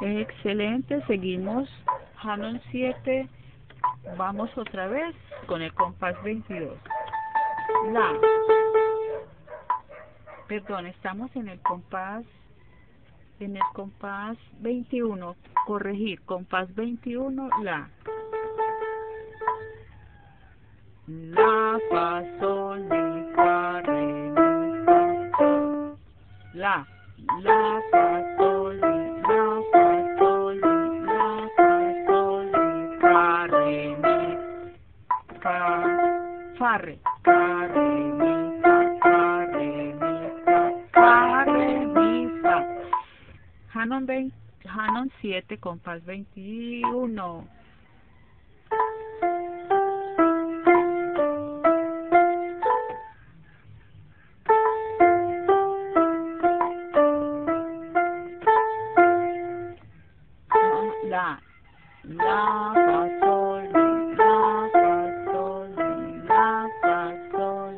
Excelente, seguimos. Hanon 7, vamos otra vez con el compás 22. La. Perdón, estamos en el compás 21. Corregir, compás 21, la. La, fa, sol, mi, fa, re, mi, fa, sol. La, fa, sol, mi, la, fa, sol, mi, la, fa, sol, mi, fa, re, mi, fa, re, mi, fa, re, mi, fa, re, mi, fa. Hanon 7, compás 21. La, fa, sol, mi, la, fa, sol, mi, la, fa, sol,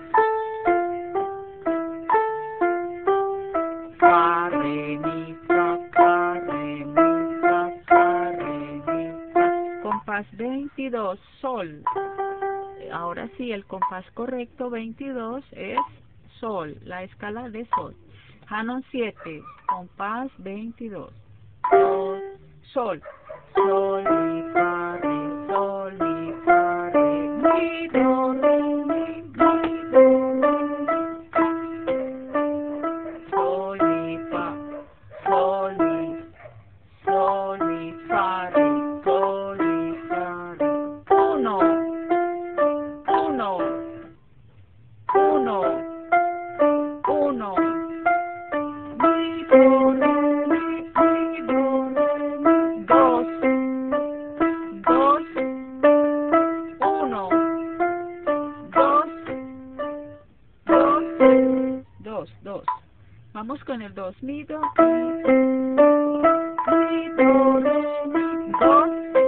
mi, fa, re, mi, fa, re, mi, fa, re, mi, fa. Compás 22, sol. Ahora sí, el compás correcto 22 es sol, la escala de sol. Hanon 7, compás 22. Sol, sol, mi, fa, re, sol, mi, fa, re, mi, do, re, mi, do, sol, mi, fa, sol, mi, fa, re, sol, mi, fa, re. Uno, uno, mi, do, re, mi, do, re, mi. Dos, uno, dos. Vamos con el 2. Mi, do, re, mi, dos.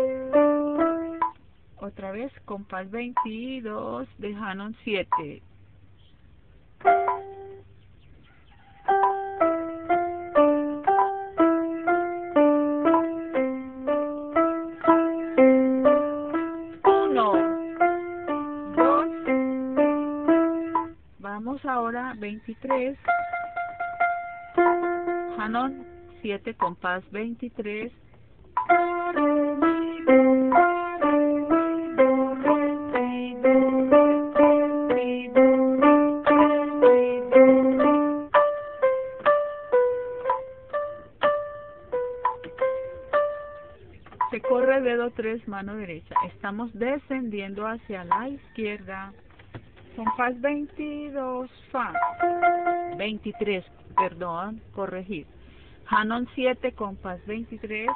Otra vez, compás 22 de Hanon 7. Vamos ahora 23, Hanon 7, compás 23. Se corre el dedo 3, mano derecha. Estamos descendiendo hacia la izquierda. Compás 22, fa. 23, perdón, corregir. Hanon 7, compás 23.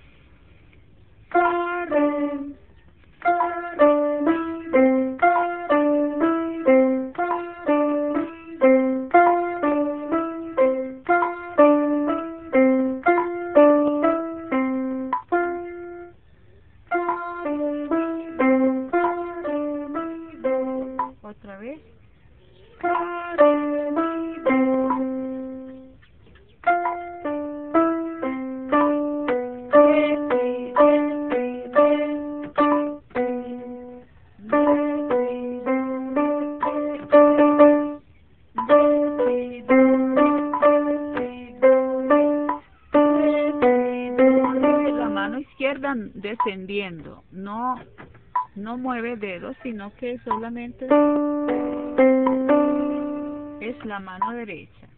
Fa, re, fa, re, mi, do, fa, re, mi, do, fa, re, mi, do, fa, re, mi, do. Otra vez. Fa, re, mi, do. La mano izquierda descendiendo, no mueve dedos, sino que solamente es la mano derecha.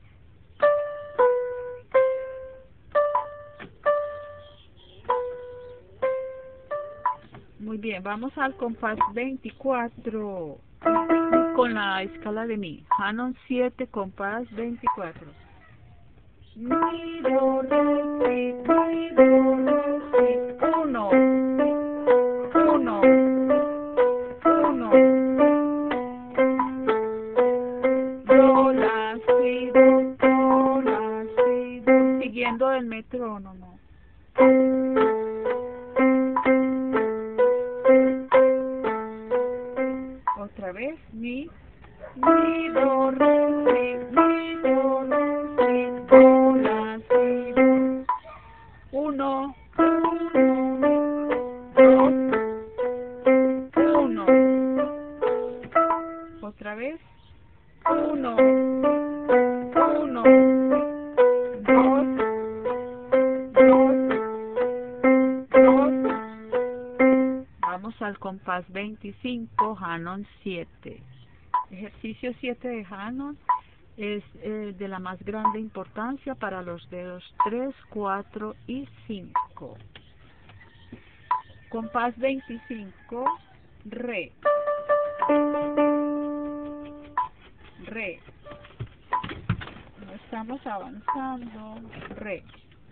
Muy bien, vamos al compás 24 con la escala de mi. Hanon 7, compás 24. Mi, do, re, si, mi, do, re, si. Uno. Do, la, si, do, la, si, do. Siguiendo el metrónomo. Otra vez, mi, do, re, si, mi, do, re, si, do, la, si, do. 1, 2, 1. Otra vez. 1, 1, 2, 2, 2. Vamos al compás 25, Hanon 7. Ejercicio 7 de Hanon es de la más grande importancia para los dedos 3, 4 y 5. Compás 25, Re. Re. No estamos avanzando. Re.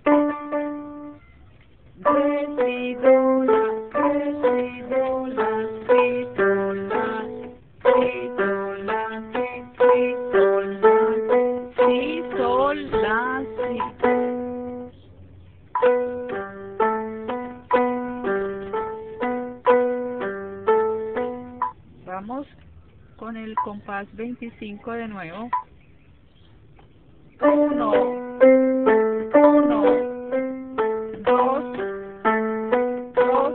Re, si, do, la, re, si, do, la, si, do, la, si, do, la, si, sol, la, si, sol, la, si. Vamos con el compás 25 de nuevo. 1, 1, 2, 2,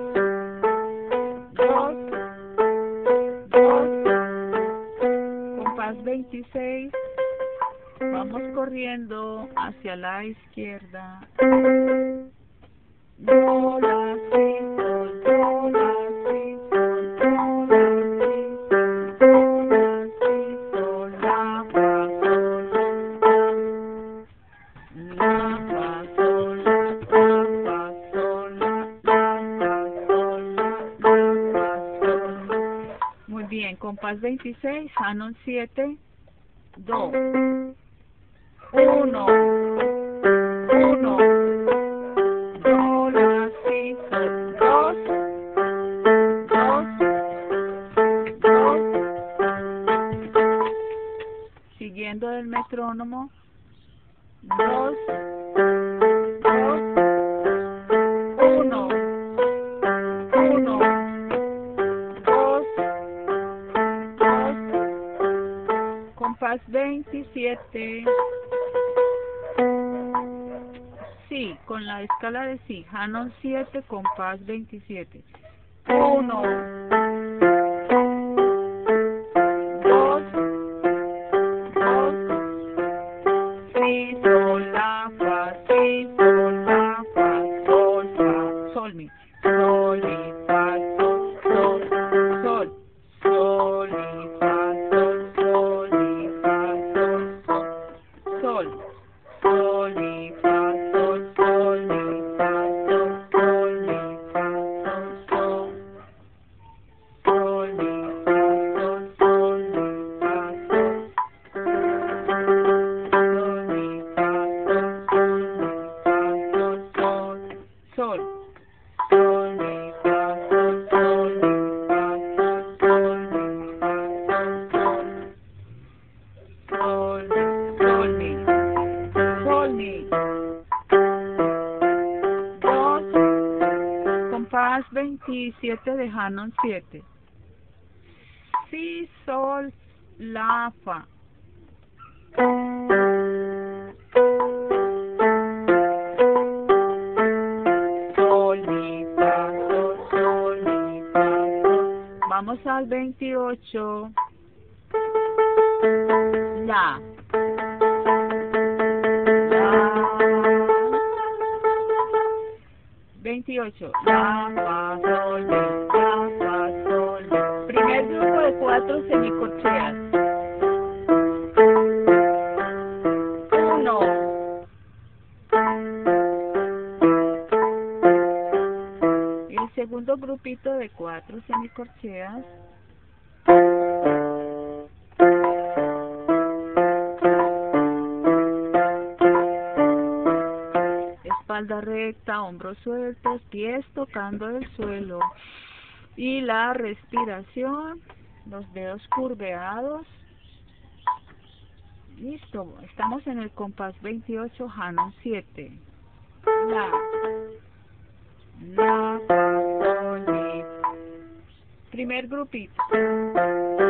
2, 2. Compás 26. Vamos corriendo hacia la izquierda. Do, la, si, sol, do, la, si, sol, do, la, si, sol, la, fa, sol, la, fa, sol, la, fa, sol, la, fa, sol, la, fa, sol. Muy bien, compás 26, Hanon 7, do. 1, 1, do, la, si, sol, 2, 2, 2. Siguiendo el metrónomo. 2, 2, 1, 1, 2, 2. Compás 27. Sí, con la escala de si. Hanon 7, compás 27. 1, 2, 2, si, sol, la, fa, si, sol, la, fa, sol, mi. Sol, mi, fa, sol, sol, sol, sol, mi, fa, sol, sol, mi, fa, sol, sol, sol, sol, mi, fa, sol, sol, mi, fa, sol, sol, mi, fa, sol, sol, sol, mi, fa, sol, sol, mi, fa, sol. Sol, sol, mi, fa, sol, sol, mi, fa, sol, sol, mi, fa, sol, sol, mi, sol, mi. 2, compás 27 de Hanon 7. Si, sol, la, fa. Sol, mi, fa, sol, sol, mi, fa, sol. Vamos al 28. La. La. 28. La, fa, sol, mi, la, fa, sol, mi. Primer grupo de 4 semicorcheas. 1. El segundo grupito de 4 semicorcheas. Espalda recta, hombros sueltos, pies tocando el suelo. Y la respiración, los dedos curveados. Listo, estamos en el compás 28, Hanon 7. La, fa, sol, mi. Primer grupito.